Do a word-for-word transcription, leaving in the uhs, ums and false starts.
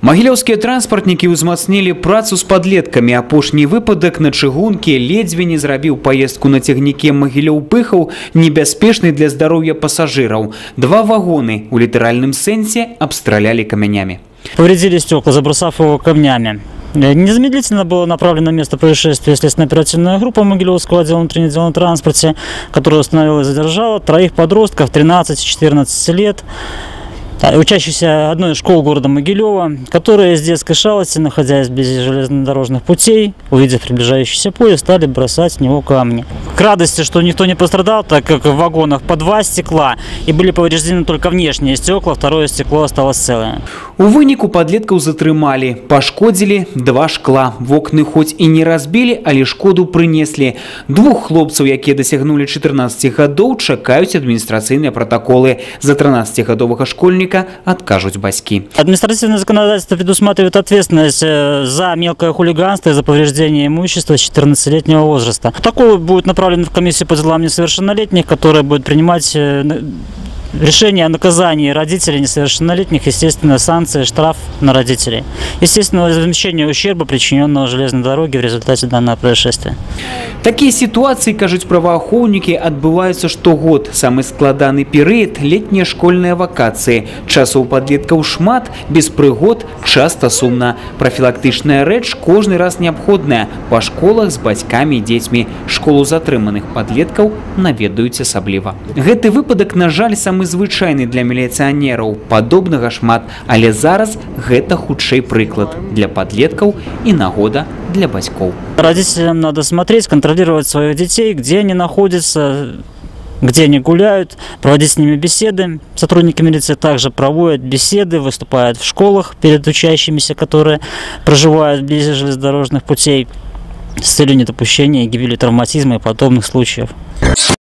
Магілёўскія транспартнікі ўзмацнілі працу з падлеткамі. Апошні выпадак на чыгункі ледзьве не зрабіў паездку на цягніке Магілёў-Пыхаў небяспечнай для здароўя пассажираў. Два вагоны у літаральным сэнсе абстралялі камянямі. Повредили стекла, забросав его камнями. Незамедлительно было направлено на место происшествия следственно-оперативная группа Могилевского отдела внутренних дел на транспорте, которая установила и задержала троих подростков тринадцати-четырнадцати лет, учащихся одной из школ города Могилева, которые с детской шалости, находясь без железнодорожных путей, увидев приближающийся поезд, стали бросать в него камни. К радости, что никто не пострадал, так как в вагонах по два стекла и были повреждены только внешние стекла, второе стекло осталось целое. У выніку падлеткаў затрымалі, пашкодзілі два шкла. Вокны хоць і не разбілі, але шкоду прынеслі. Двух хлопцаў, якія дасягнулі чатырнаццаці гадоў, чакаюць адміністрацыйныя пратаколы. За тринадцатигодового школьника откажут бацькі. Административное законодательство предусматривает ответственность за мелкое хулиганство и за повреждение имущества четырнадцатилетнего возраста. Такой будет направлен в комиссию по делам несовершеннолетних, которая будет принимать решение о наказании родителей несовершеннолетних, естественно, санкции, штраф на родителей. Естественно, возмещение ущерба, причиненного железной дороге в результате данного происшествия. Такие ситуации, кажут правоохранники, отбываются штогод. Самый складанный период – летние школьные вакации. Часу у подлетков шмат, без пригод, часто сумно. Профилактичная речь каждый раз необходная. По школах с батьками и детьми. Школу затрыманых подлетков наведают особливо. Гэты выпадок, на жаль, самый звычайны для міліцыянераў. Падобнага шмат, але зараз гэта хутчэй прыклад для падлеткаў і нагода для бацькоў. Родителям надо смотреть, контролировать своих детей, где они находятся, где они гуляют, проводить с ними беседы. Сотрудники милиции также проводят беседы, выступают в школах перед учащимися, которые проживают вблизи железнодорожных путей, с целью недопущения гибели, травматизма и подобных случаев.